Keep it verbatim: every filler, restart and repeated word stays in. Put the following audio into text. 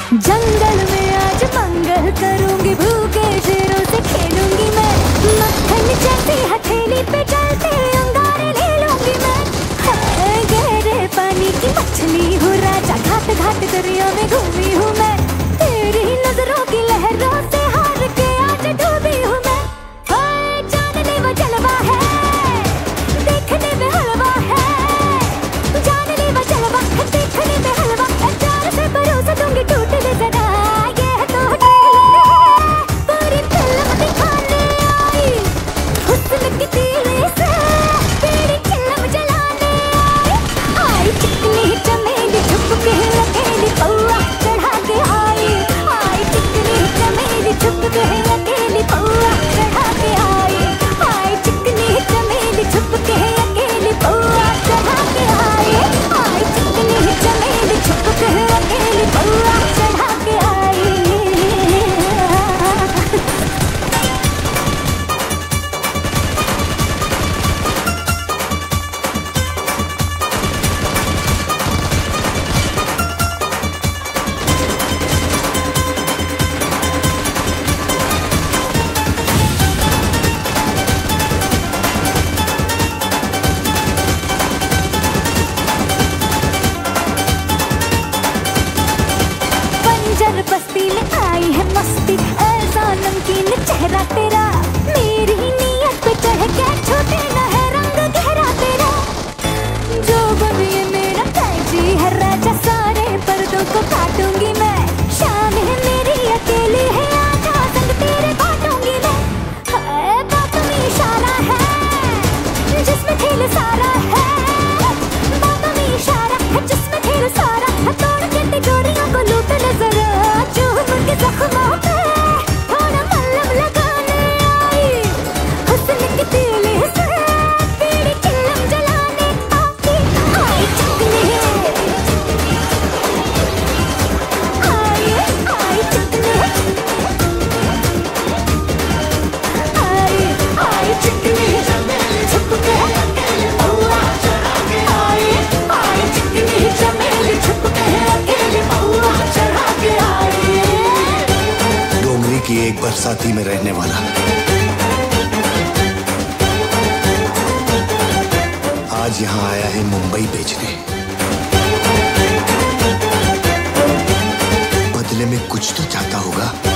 जंगल में आज मंगल करूंगी, भूखे शेरों से खेलूंगी मैं। मक्खन जैसी हथेली पे चलते अंगारे ले लूंगी मैं। हाँ, गहरे पानी की मछली हूँ, राजा घाट घाट दरिया में घूमी हूँ मैं। तेरी नजरों की लहरों से हार के आज डूबी हूँ मैं। हाँ, जानने वो जलवा है, देखने में हलवा है। जानने वो जलवा है, देखने में हलवा है। प्यार से परोस दूंगी टूट ले जरा, ये तो ढील है पूरी फिल्म दिखाने आई। हुस्न की तीली से तेरी चिल्लम जलाने आई। आई चिकनी चमेली छुप के अकेली पौआ चढ़ा के आई। आई चिकनी चमेली छुप के अकेली पौआ चढ़ा के आई। आई चिकनी चमेली छुप के अकेली पौआ चढ़ा के आई। आई चिकनी चमेली छुप के अकेली पौआ चढ़ा के आई। बंजर बस्ती में आई है मस्ती, ऐसा नमकीन चेहरा तेरा। मेरी नीयत पे चढ़ के छोटे न है रंग गहरा तेरा। जो बन ये मेरा कैची है राजा, सारे पर्दों को काटूंगी मैं। शाम है मेरी अकेली है, आजा संग तेरे बांटूंगी मैं। है बातों में इशारा है, जिसमें खेल सारा है। बातों में इशारा है, जिसमें खेल सारा है। तोड़ के तिजोरियों को लूट ले जरा, चूम के जख्मों पे थोड़ा मलहम लगाने आई। हुस्न की तीली से तेरी चिल्लम जलाने आई। आई चिकनी आई। आई चिकनी आई। आई चिकनी छुप के अकेले पौआ चढ़ा के आई। आई चिकनी चमेली छुप के अकेले पौआ चढ़ा के आई। डोंगरी की एक बरसाती में रहने वाला आज यहाँ आया है मुंबई बेचने। बदले में कुछ तो चाहता होगा।